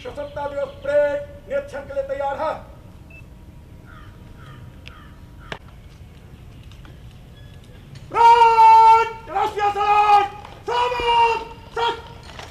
स्वतंत्रता दिवस परेड निरीक्षण के लिए तैयार है। राष्ट्रीय सलाद सामत सत।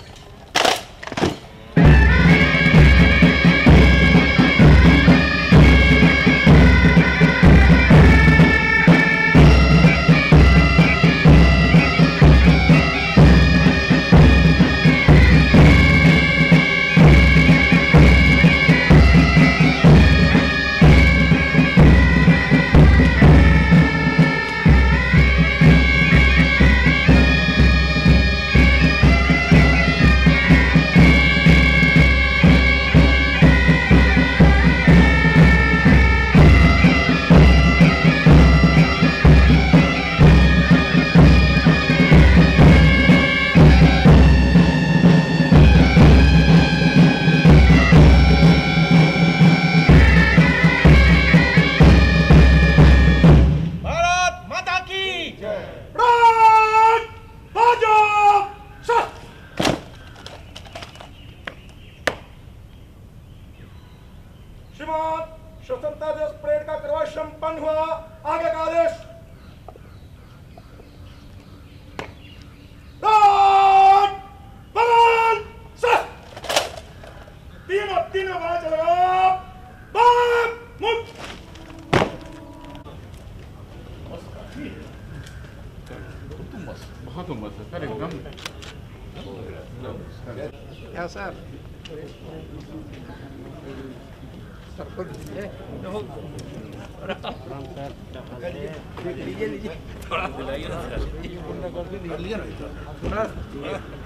श्रीमान, स्वतंत्रता दिवस परेड का कार्रवाई संपन्न हुआ। आगे का आदेश। तीनों बार चलेगा। बहुत उम्र से सर एकदम क्या सर लीजिए थोड़ा दिलाइए ना सर।